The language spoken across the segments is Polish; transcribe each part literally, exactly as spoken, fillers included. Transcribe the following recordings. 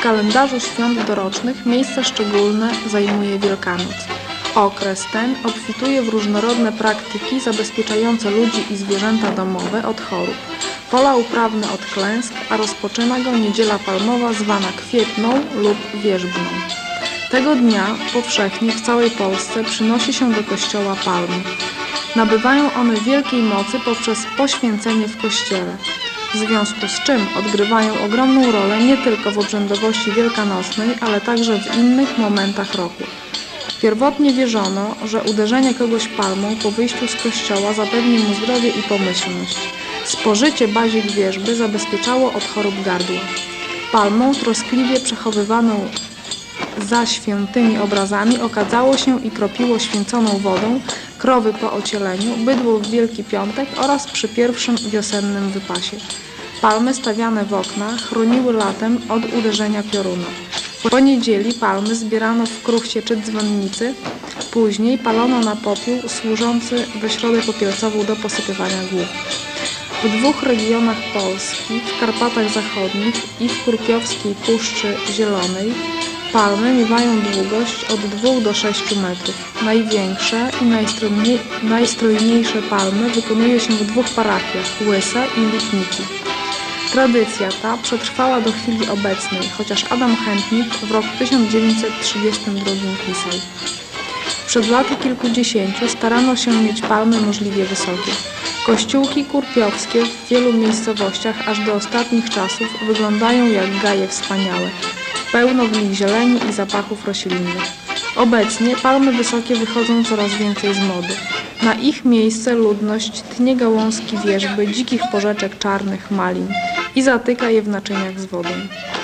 W kalendarzu świąt dorocznych miejsce szczególne zajmuje Wielkanoc. Okres ten obfituje w różnorodne praktyki zabezpieczające ludzi i zwierzęta domowe od chorób, pola uprawne od klęsk, a rozpoczyna go Niedziela Palmowa zwana Kwietną lub Wierzbną. Tego dnia powszechnie w całej Polsce przynosi się do kościoła palmy. Nabywają one wielkiej mocy poprzez poświęcenie w kościele, w związku z czym odgrywają ogromną rolę nie tylko w obrzędowości wielkanocnej, ale także w innych momentach roku. Pierwotnie wierzono, że uderzenie kogoś palmą po wyjściu z kościoła zapewni mu zdrowie i pomyślność. Spożycie bazik wierzby zabezpieczało od chorób gardła. Palmą troskliwie przechowywaną za świętymi obrazami okadzało się i kropiło święconą wodą krowy po ocieleniu, bydło w Wielki Piątek oraz przy pierwszym wiosennym wypasie. Palmy stawiane w oknach chroniły latem od uderzenia pioruna. Po niedzieli palmy zbierano w kruchcie czy dzwonnicy, później palono na popiół służący we środę popielcową do posypywania głów. W dwóch regionach Polski, w Karpatach Zachodnich i w Kurpiowskiej Puszczy Zielonej, palmy miewają długość od dwóch do sześciu metrów. Największe i najstrojniej, najstrojniejsze palmy wykonuje się w dwóch parafiach – Łysa i Lipniki. Tradycja ta przetrwała do chwili obecnej, chociaż Adam Chętnik w roku tysiąc dziewięćset trzydziestym drugim pisał: przed laty kilkudziesięciu starano się mieć palmy możliwie wysokie. Kościółki kurpiowskie w wielu miejscowościach aż do ostatnich czasów wyglądają jak gaje wspaniałe. Pełno w nich zieleni i zapachów roślinnych. Obecnie palmy wysokie wychodzą coraz więcej z mody. Na ich miejsce ludność tnie gałązki wierzby, dzikich porzeczek czarnych, malin i zatyka je w naczyniach z wodą.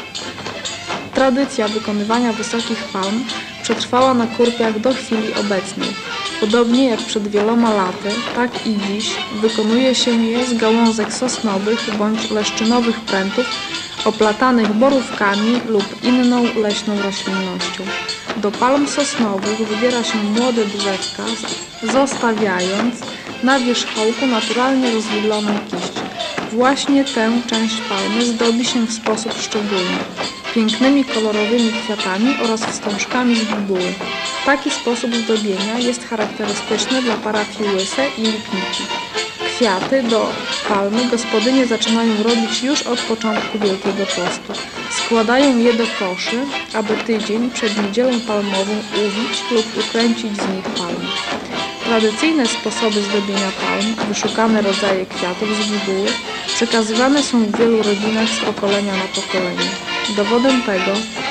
Tradycja wykonywania wysokich palm przetrwała na Kurpiach do chwili obecnej. Podobnie jak przed wieloma laty, tak i dziś wykonuje się je z gałązek sosnowych bądź leszczynowych prętów oplatanych borówkami lub inną leśną roślinnością. Do palm sosnowych wybiera się młode drzewka, zostawiając na wierzchołku naturalnie rozwidloną kiść. Właśnie tę część palmy zdobi się w sposób szczególny, pięknymi kolorowymi kwiatami oraz wstążkami z bibuły. Taki sposób zdobienia jest charakterystyczny dla parafii Łyse i Lipniki. Kwiaty do palmy gospodynie zaczynają robić już od początku Wielkiego Postu. Składają je do koszy, aby tydzień przed Niedzielą Palmową uwić lub ukręcić z nich palmy. Tradycyjne sposoby zdobienia palm, wyszukane rodzaje kwiatów z bibuły, przekazywane są w wielu rodzinach z pokolenia na pokolenie. Dowodem tego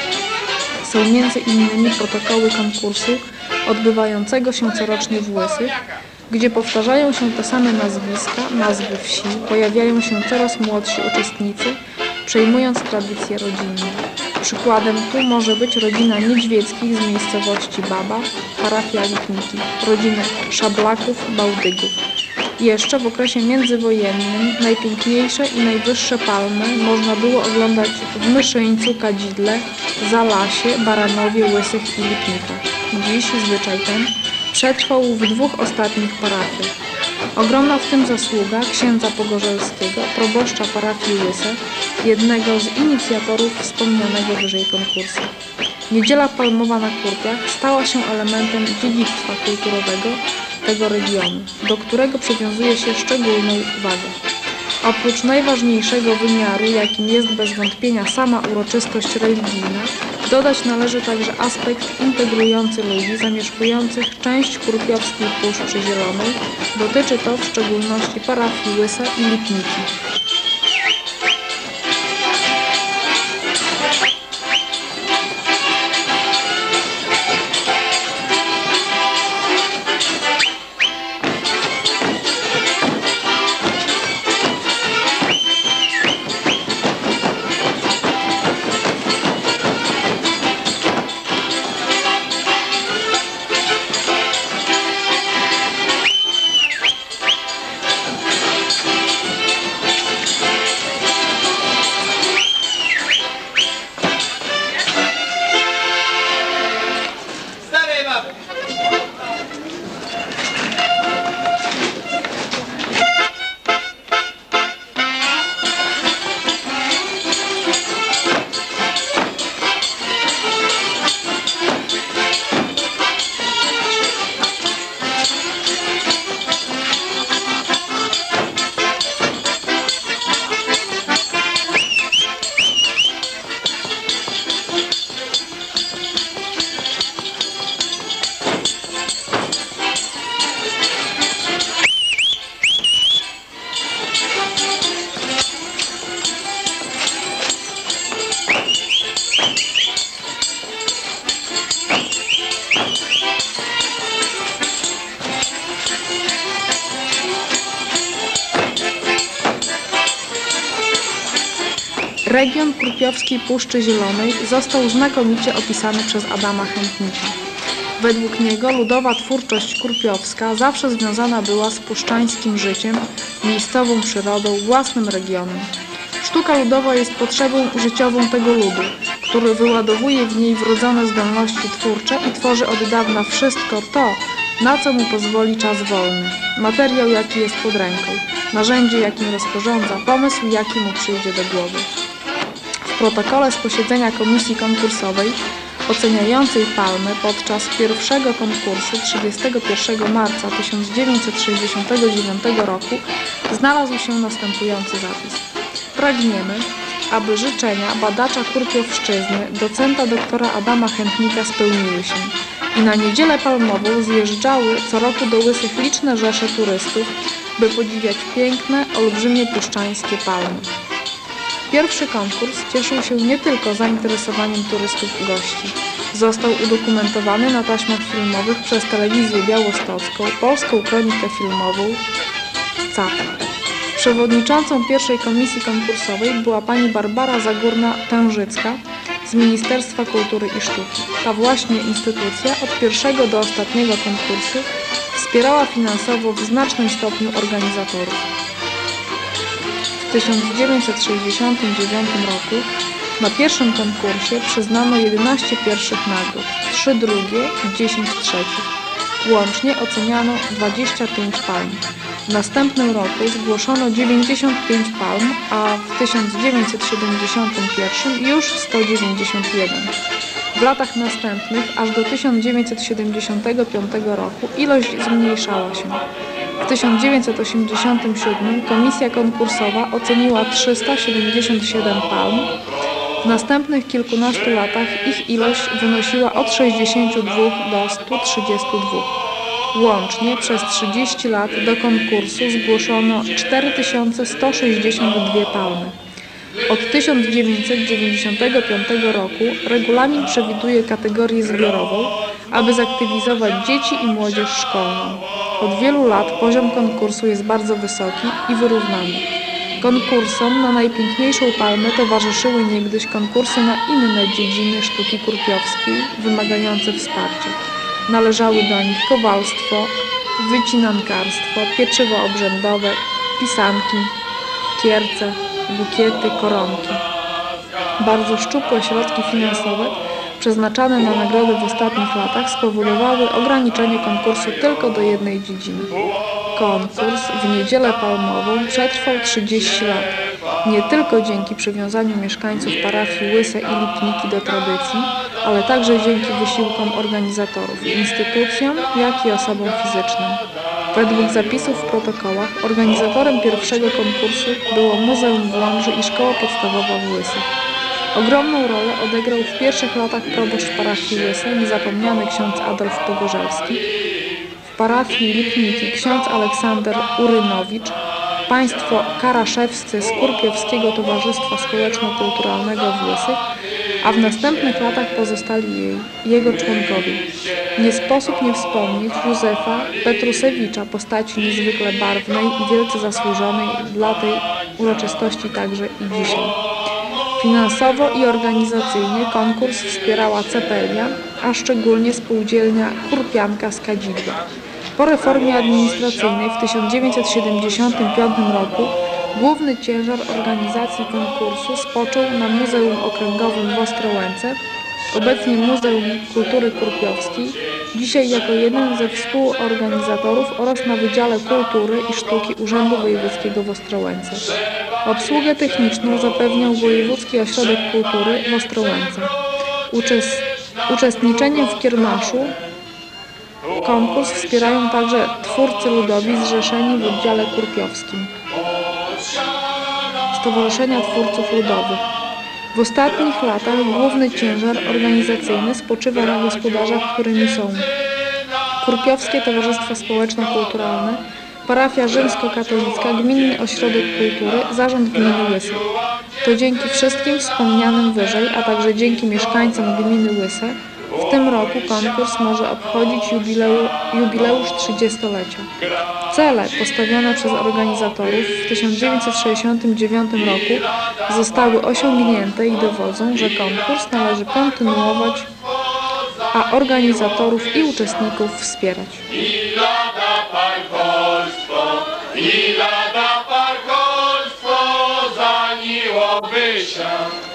są między innymi protokoły konkursu odbywającego się corocznie w Łysych, gdzie powtarzają się te same nazwiska, nazwy wsi, pojawiają się coraz młodsi uczestnicy, przejmując tradycje rodzinne. Przykładem tu może być rodzina Niedźwieckich z miejscowości Baba, parafia Lipniki, rodziny Szablaków, Bałdygów. Jeszcze w okresie międzywojennym najpiękniejsze i najwyższe palmy można było oglądać w Myszyńcu, Kadzidle, Zalasie, Baranowie, Łysych i Lipnikach. Dziś zwyczaj ten przetrwał w dwóch ostatnich parafiach. Ogromna w tym zasługa księdza Pogorzelskiego, proboszcza parafii Łyse, jednego z inicjatorów wspomnianego wyżej konkursu. Niedziela Palmowa na Kurpiach stała się elementem dziedzictwa kulturowego tego regionu, do którego przywiązuje się szczególną uwagę. Oprócz najważniejszego wymiaru, jakim jest bez wątpienia sama uroczystość religijna, dodać należy także aspekt integrujący ludzi zamieszkujących część Kurpiowskiej Puszczy Zielonej. Dotyczy to w szczególności parafii Łysa i Lipniki. Region Kurpiowskiej Puszczy Zielonej został znakomicie opisany przez Adama Chętnika. Według niego ludowa twórczość kurpiowska zawsze związana była z puszczańskim życiem, miejscową przyrodą, własnym regionem. Sztuka ludowa jest potrzebą życiową tego ludu, który wyładowuje w niej wrodzone zdolności twórcze i tworzy od dawna wszystko to, na co mu pozwoli czas wolny. Materiał, jaki jest pod ręką, narzędzie, jakim rozporządza, pomysł, jaki mu przyjdzie do głowy. W protokole z posiedzenia komisji konkursowej oceniającej palmy podczas pierwszego konkursu trzydziestego pierwszego marca tysiąc dziewięćset sześćdziesiątego dziewiątego roku znalazł się następujący zapis. Pragniemy, aby życzenia badacza Kurpiowszczyzny, docenta doktora Adama Chętnika spełniły się i na Niedzielę Palmową zjeżdżały co roku do Łysych liczne rzesze turystów, by podziwiać piękne, olbrzymie puszczańskie palmy. Pierwszy konkurs cieszył się nie tylko zainteresowaniem turystów i gości. Został udokumentowany na taśmach filmowych przez telewizję białostocką, Polską Kronikę Filmową, C A P. Przewodniczącą pierwszej komisji konkursowej była pani Barbara Zagórna-Tężycka z Ministerstwa Kultury i Sztuki. Ta właśnie instytucja od pierwszego do ostatniego konkursu wspierała finansowo w znacznym stopniu organizatorów. W tysiąc dziewięćset sześćdziesiątym dziewiątym roku na pierwszym konkursie przyznano jedenaście pierwszych nagród, trzy drugie i dziesięć trzecich. Łącznie oceniano dwadzieścia pięć palm. W następnym roku zgłoszono dziewięćdziesiąt pięć palm, a w tysiąc dziewięćset siedemdziesiątym pierwszym już sto dziewięćdziesiąt jeden. W latach następnych, aż do tysiąc dziewięćset siedemdziesiątego piątego roku, ilość zmniejszała się. W tysiąc dziewięćset osiemdziesiątym siódmym komisja konkursowa oceniła trzysta siedemdziesiąt siedem palm. W następnych kilkunastu latach ich ilość wynosiła od sześćdziesięciu dwóch do stu trzydziestu dwóch. Łącznie przez trzydzieści lat do konkursu zgłoszono cztery tysiące sto sześćdziesiąt dwie palmy. Od tysiąc dziewięćset dziewięćdziesiątego piątego roku regulamin przewiduje kategorię zbiorową, aby zaktywizować dzieci i młodzież szkolną. Od wielu lat poziom konkursu jest bardzo wysoki i wyrównany. Konkursom na najpiękniejszą palmę towarzyszyły niegdyś konkursy na inne dziedziny sztuki kurpiowskiej wymagające wsparcia. Należały do nich kowalstwo, wycinankarstwo, pieczywo obrzędowe, pisanki, kierce, bukiety, koronki. Bardzo szczupłe środki finansowe przeznaczane na nagrody w ostatnich latach spowodowały ograniczenie konkursu tylko do jednej dziedziny. Konkurs w Niedzielę Palmową przetrwał trzydzieści lat, nie tylko dzięki przywiązaniu mieszkańców parafii Łyse i Lipniki do tradycji, ale także dzięki wysiłkom organizatorów, instytucjom, jak i osobom fizycznym. Według zapisów w protokołach organizatorem pierwszego konkursu było Muzeum w Łomży i Szkoła Podstawowa w Łysych. Ogromną rolę odegrał w pierwszych latach proboszcz parafii Łyse, niezapomniany ksiądz Adolf Pogorzelski, w parafii Lipniki ksiądz Aleksander Urynowicz, państwo Karaszewscy z Kurpiowskiego Towarzystwa Społeczno-Kulturalnego w Łysych, a w następnych latach pozostali jej, jego członkowie. Nie sposób nie wspomnieć Józefa Petrusewicza, postaci niezwykle barwnej i wielce zasłużonej dla tej uroczystości także i dzisiaj. Finansowo i organizacyjnie konkurs wspierała Cepelia, a szczególnie spółdzielnia Kurpianka z Kadzidła. Po reformie administracyjnej w tysiąc dziewięćset siedemdziesiątym piątym roku główny ciężar organizacji konkursu spoczął na Muzeum Okręgowym w Ostrołęce, obecnie Muzeum Kultury Kurpiowskiej, dzisiaj jako jeden ze współorganizatorów, oraz na Wydziale Kultury i Sztuki Urzędu Wojewódzkiego w Ostrołęce. Obsługę techniczną zapewniał Wojewódzki Ośrodek Kultury w Ostrołęce. Uczest... Uczestniczeniem w kiermaszu konkurs wspierają także twórcy ludowi zrzeszeni w oddziale kurpiowskim Stowarzyszenia Twórców Ludowych. W ostatnich latach główny ciężar organizacyjny spoczywa na gospodarzach, którymi są Kurpiowskie Towarzystwo Społeczno-Kulturalne, Parafia Rzymskokatolicka, Gminny Ośrodek Kultury, Zarząd Gminy Łyse. To dzięki wszystkim wspomnianym wyżej, a także dzięki mieszkańcom gminy Łyse W tym roku konkurs może obchodzić jubileu, jubileusz trzydziestolecia. Cele postawione przez organizatorów w tysiąc dziewięćset sześćdziesiątym dziewiątym roku zostały osiągnięte i dowodzą, że konkurs należy kontynuować, a organizatorów i uczestników wspierać. I lada parkolstwo, i lada parkolstwo zaniłoby się.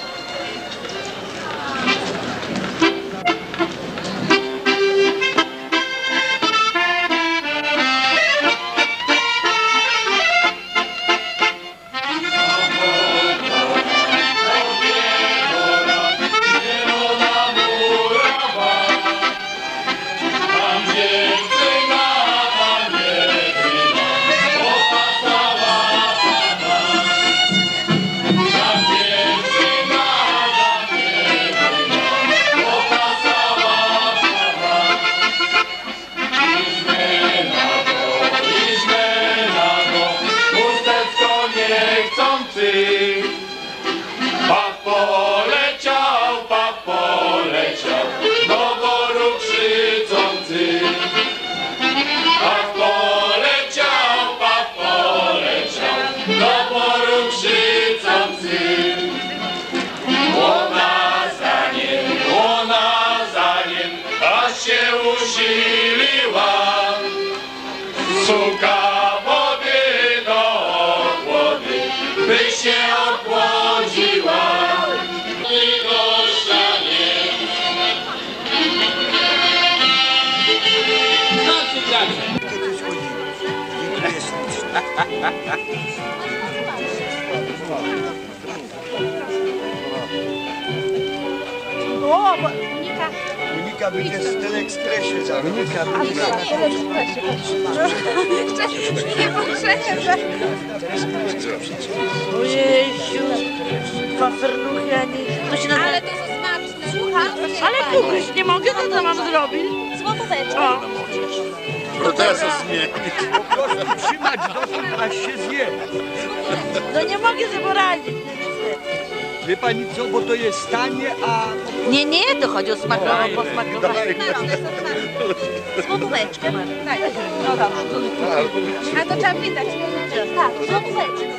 Pap poleciał, pap poleciał, do boru krzyczący. Pap poleciał, pap poleciał, do boru krzyczący. Łona za nim, łona za nim, aż się usiliła. Suka wody do ochłody, by się ochłodziła. I gościa O, bo Monika. Monika będzie w Teleekspresie za Monika A w Teleekspresie, nie poprzednio, że... Ojeziu, wafernuchy, a nie... To się nazywa... Ale to jest smaczne. Słucham? Ale kukuś, nie mogę, to co mam zrobić? Złotóweczka. O. No teraz zmieni. Po prostu trzymać dotąd, aż się zje. No nie mogę sobie poradzić. Wie pani co, bo to jest tanie, a... Nie, nie, to chodzi o smakowanie, bo smakowanie. Złotóweczkę. Tak. No dobrze. A to trzeba pytać. Tak, złotóweczkę.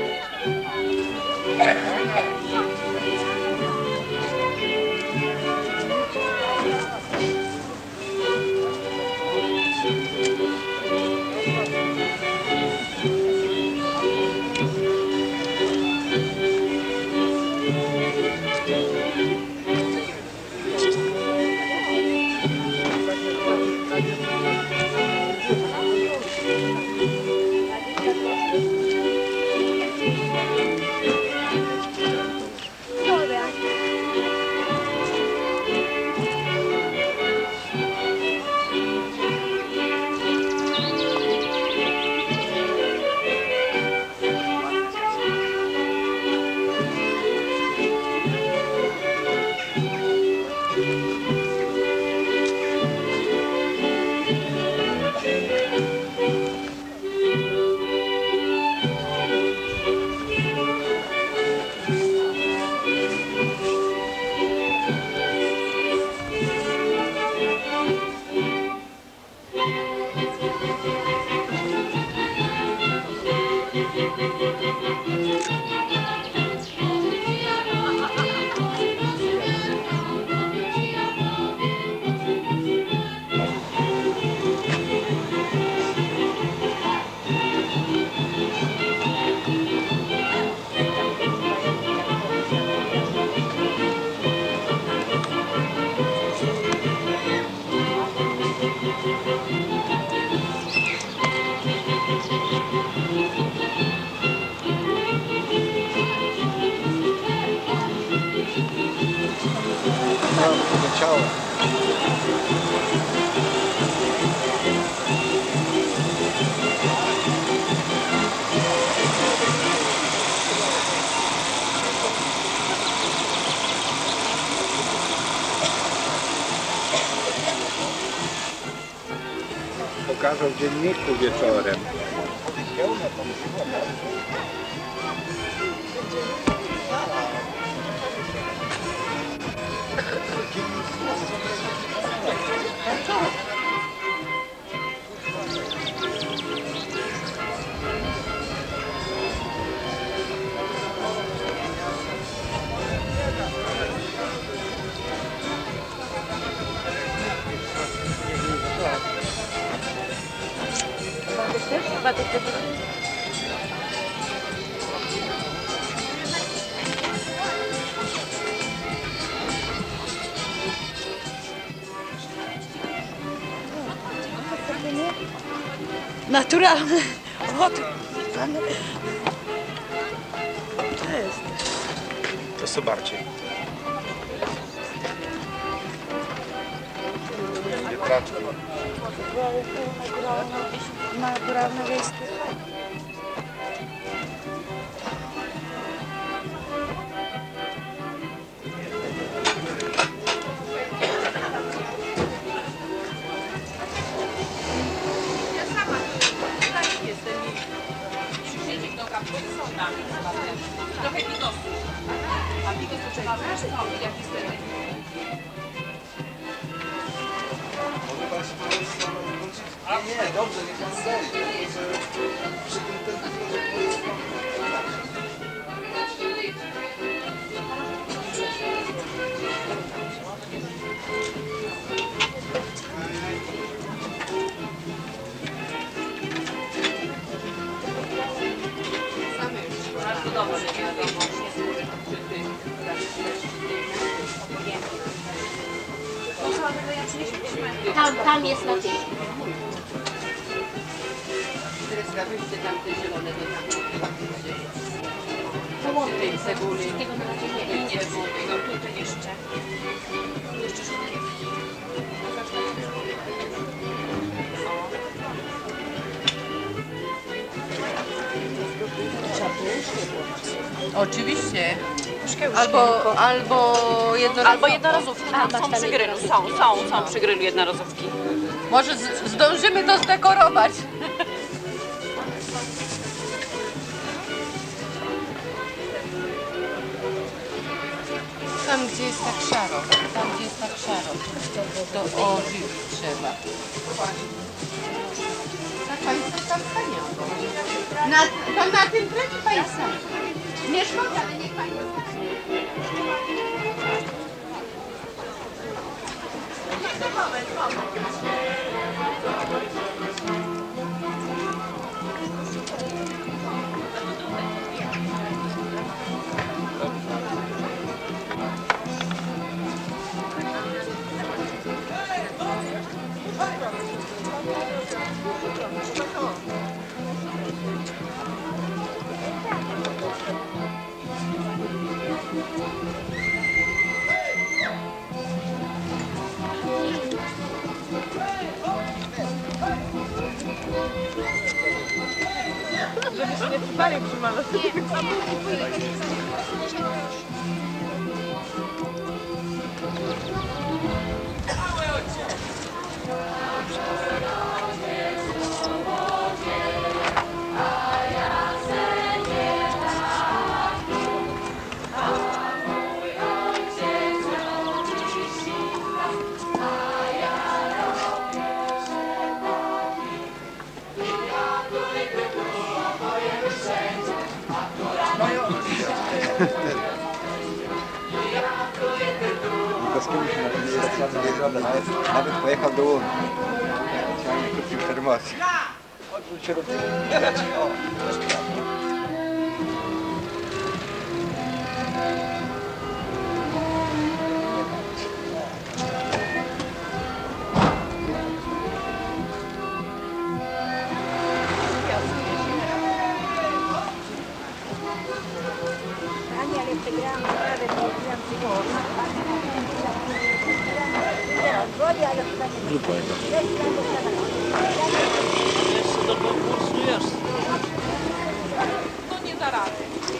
Poleciała. Pokażą w dzienniku wieczorem. Też chyba to tego. Naturalne. O, to, to jest. To co bardziej. Wietraczki. Naturalne wiejskie. Trochę bigosu. A bigosu trzeba wreszcie jaki stary. Nie, dobrze, niech pan stoi. Przy tym temperaturze Bardzo dobrze, nie wiadomo, nie skóry, czy ty. Tam, tam jest na tej. Teraz weźcie tam te zielone do tam. Tej cebuli. Tego na razie nie Nie, bo tego tutaj jeszcze. Jeszcze szybkiewki. Oczywiście. Albo, albo, jednorazówki. Albo jednorazówki. Tam są przy grylu. Są, są, są przy grylu jednorazówki. Może z, zdążymy to zdekorować. Tam, gdzie jest tak szaro, tam, gdzie jest tak szaro, to ożywić trzeba. Tak Państwo tam stanią. Na, to na tym tle Państwa. Nie szkoda, ale niech Pani Żeby się nie przypalił przy malowaniu. Nikowskiemu się nawet nie jest nagroda, nawet, nawet pojechał do Unii. Specjalnie kupił termosy. Odwróć się do tyłu. O, też prawda. Jeszcze do konkursu jest. No nie da rady.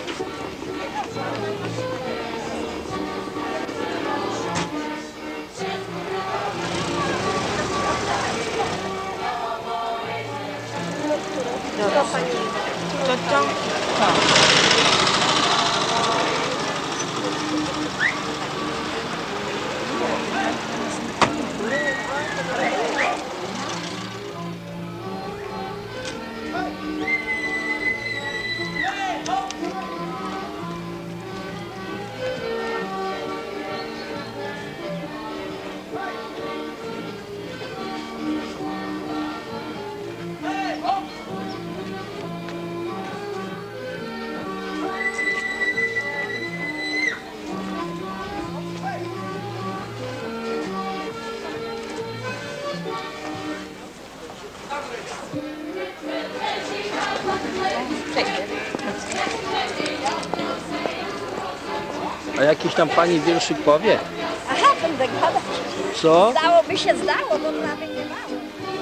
To tam. A jakiś tam pani wierszyk powie? Aha, będę gadać. Co? Zdałoby się zdało, bo prawie nie mało.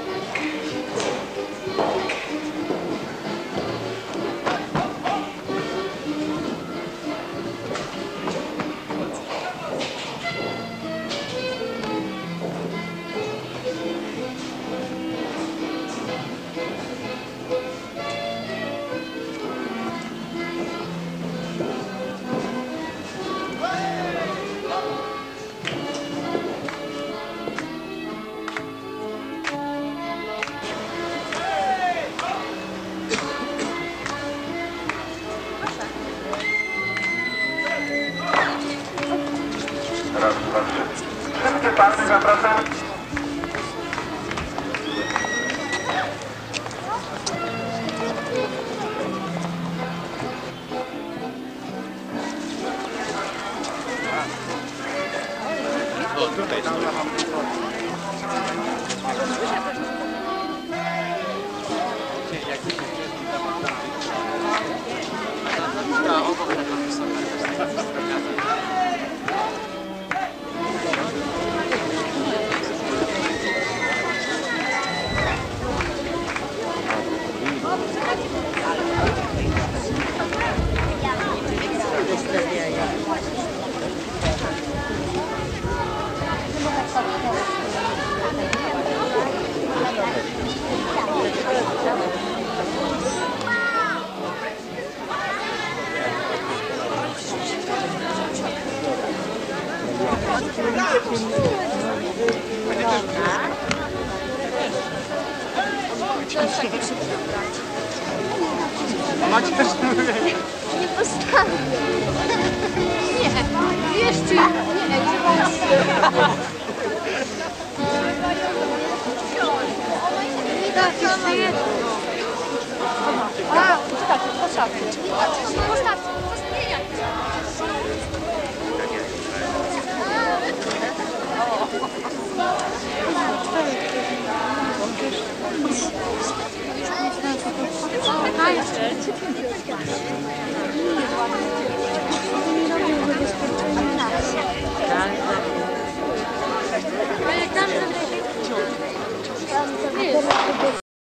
Wszystkie pary zapraszam. Nie postawię. Nie, jeszcze nie, nie tak, jeszcze jedno. A, postawcie, postawcie. Postawcie, postawcie.